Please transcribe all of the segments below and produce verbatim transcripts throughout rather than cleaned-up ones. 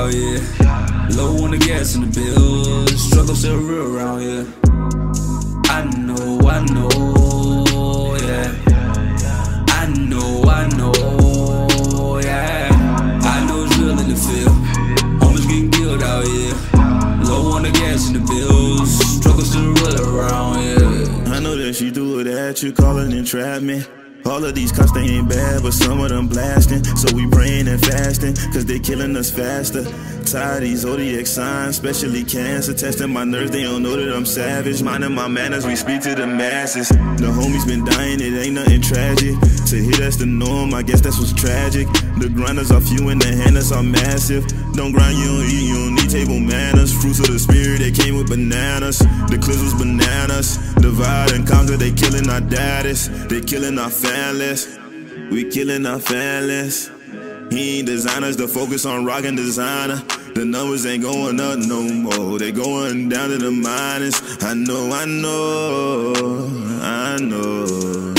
out here. Low on the gas and the bills, struggle still real around here. I know, I know, yeah. I know, I know, yeah. I know it's real in the field. Homies getting killed out here. Low on the gas and the bills, struggle still real around here. I know that she do it at you, calling entrapment. All of these cops, they ain't bad, but some of them blasting. So we praying and fasting, cause they killing us faster. Tired of these zodiac signs, especially cancer. Testing my nerves, they don't know that I'm savage. Minding my manners, we speak to the masses. The homies been dying, it ain't nothing tragic. To hear that's the norm, I guess that's what's tragic. The grinders are few and the handers are massive. Don't grind, you don't eat, you don't need table manners. Fruits of the spirit, they came with bananas. The clips was bananas. Divide and conquer, they killing our daddies. They killing our families. We killing our families. He ain't designers, the focus on rockin' designer. The numbers ain't going up no more, they going down to the minus. I know, I know, I know.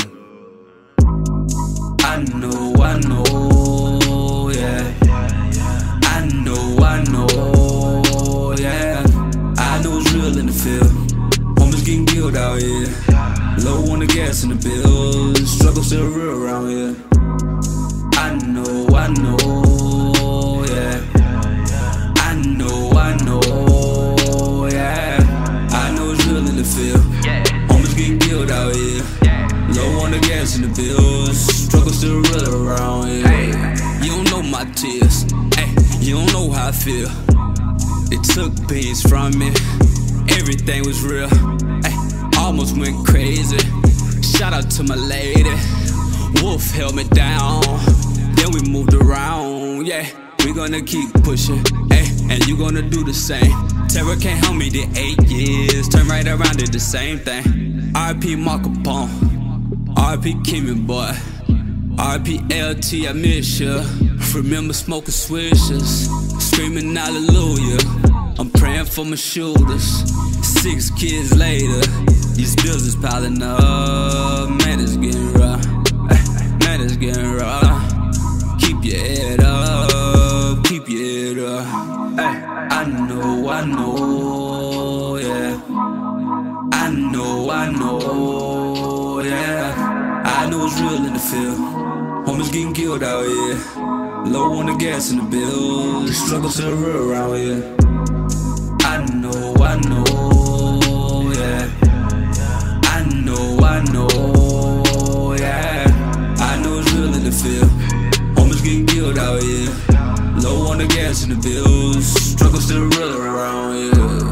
I know, I know, yeah. I know, I know, yeah. I know it's real in the field. Homies getting killed out here. Low on the gas and the bills, struggle still real around here. I know, I know, yeah. I know, I know, yeah. I know it's real in the field. Homies getting killed out here. Low on the gas and the bills, struggle still real around here. You don't know my tears, ay, you don't know how I feel. They took pains from me, everything was real. Ay, almost went crazy. Shout out to my lady, Wolf held me down. Then we moved around, yeah. We gonna keep pushing, ayy, and you gonna do the same. Terror can't help me, did eight years, turn right around, did the same thing. R I P Mark Capone, R I P Kimmy boy, R I P L T, I miss ya. Remember smoking swishers, screaming hallelujah. I'm praying for my shooters. Six kids later, these bills is piling up. Man, it's getting rough, man, it's getting rough. Keep your head up, keep your head up. Ay, I know, I know, yeah. I know, I know, yeah. I know it's real in the field. Homies getting killed out here. Low on the gas and the bills, struggle still real around here. I know, I know, yeah. I know, I know, yeah. I know it's real in the field. Homies getting killed out here. Low on the gas and the bills, struggle still real around here.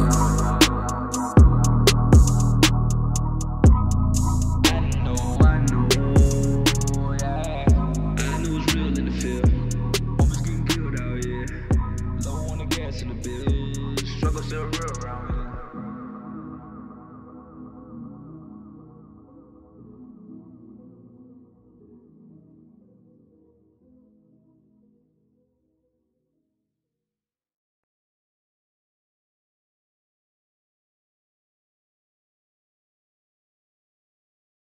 I know, I know, yeah. I know it's real in the field. Homies getting killed out here. Low on the gas and the bills, struggle still real around here.